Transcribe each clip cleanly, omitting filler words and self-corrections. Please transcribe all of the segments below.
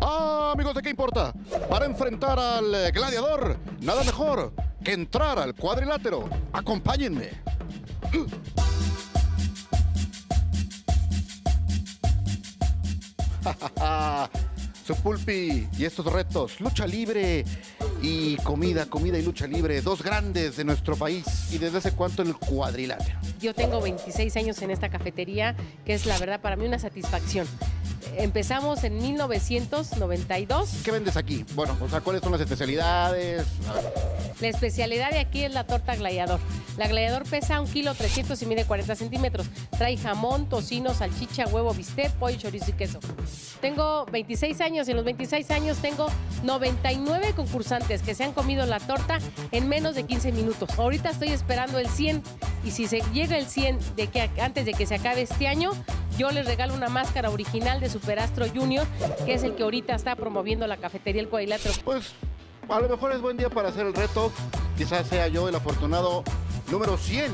Ah, amigos, ¿de qué importa? Para enfrentar al gladiador, nada mejor que entrar al cuadrilátero. Acompáñenme. Su Pulpi y estos retos, lucha libre y comida y lucha libre, dos grandes de nuestro país. ¿Y desde hace cuánto en el cuadrilátero? Yo tengo 26 años en esta cafetería, que es la verdad para mí una satisfacción. Empezamos en 1992. ¿Qué vendes aquí? Bueno, o sea, ¿cuáles son las especialidades? La especialidad de aquí es la torta gladiador. La gladiador pesa 1,3 kilos y mide 40 centímetros. Trae jamón, tocino, salchicha, huevo, bistec, pollo, chorizo y queso. Tengo 26 años y en los 26 años tengo 99 concursantes que se han comido la torta en menos de 15 minutos. Ahorita estoy esperando el 100 y si se llega el 100 antes de que se acabe este año, yo les regalo una máscara original de Superastro Junior, que es el que ahorita está promoviendo la cafetería El Cuadrilátero. Pues a lo mejor es buen día para hacer el reto. Quizás sea yo el afortunado número 100.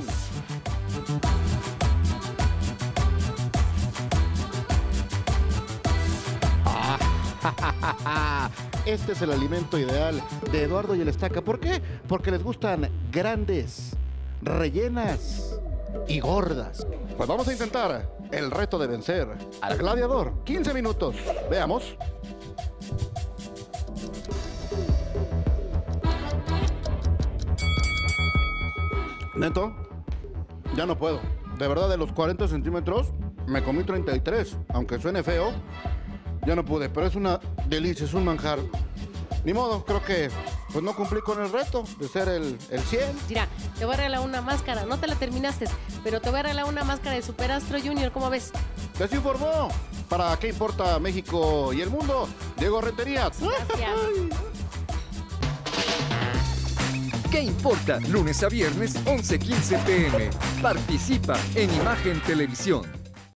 Este es el alimento ideal de Eduardo y el Estaca. ¿Por qué? Porque les gustan grandes, rellenas y gordas. Pues vamos a intentar el reto de vencer al gladiador. 15 minutos. Veamos. Neto, ya no puedo. De verdad, de los 40 centímetros, me comí 33. Aunque suene feo, ya no pude. Pero es una delicia, es un manjar. Ni modo, creo que pues no cumplí con el reto de ser el 100. Mira, te voy a regalar una máscara. No te la terminaste, pero te voy a regalar una máscara de Superastro Junior. ¿Cómo ves? Les informó. ¿Para qué importa México y el mundo? Diego Rentería. Gracias. ¿Qué importa? Lunes a viernes, 11:15 p.m. Participa en Imagen Televisión.